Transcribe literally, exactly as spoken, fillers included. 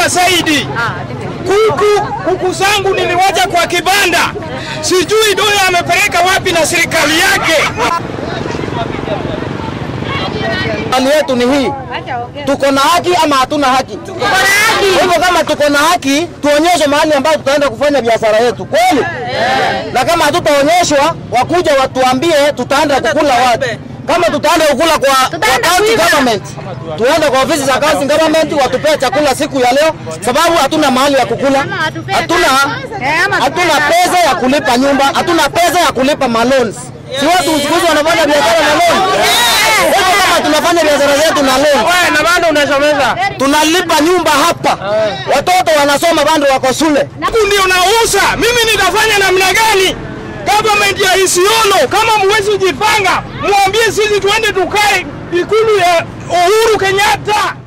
mbaya zaidi. Kuku, kuku zangu niliwacha kwa kibanda. Sijui doyo amepeleka wapi na serikali yake. Hali yetu ni hii. Tuko na haki ama hatuna haki? Tuko na haki. Hivyo kama tuko na haki, tuonyeshe mahali ambapo tutaenda kufanya biashara yetu. Kweli? Yeah. Na kama hatutaonyeshwa, wakuja watuambie tutaenda kukula wapi. Kama tutaenda kukula kwa, kwa county government, tuende kwa ofisi za county government watupee chakula siku ya leo, sababu hatuna mahali ya kukula. Hatuna hatuna pesa ya kulipa nyumba, hatuna pesa ya kulipa maloans. Si watu usiku wanafanya biashara na loan. Wewe kama tunafanya biashara zetu na loan. Wewe na bado unasomeza. Tunalipa nyumba hapa. Watoto wanasoma bado wako shule. Huku ndio nauza. Mimi nitafanya namna gani? Government ya Isiolo kama mwezi jipanga, muambie sisi tuende tukae ikulu ya Uhuru Kenyatta.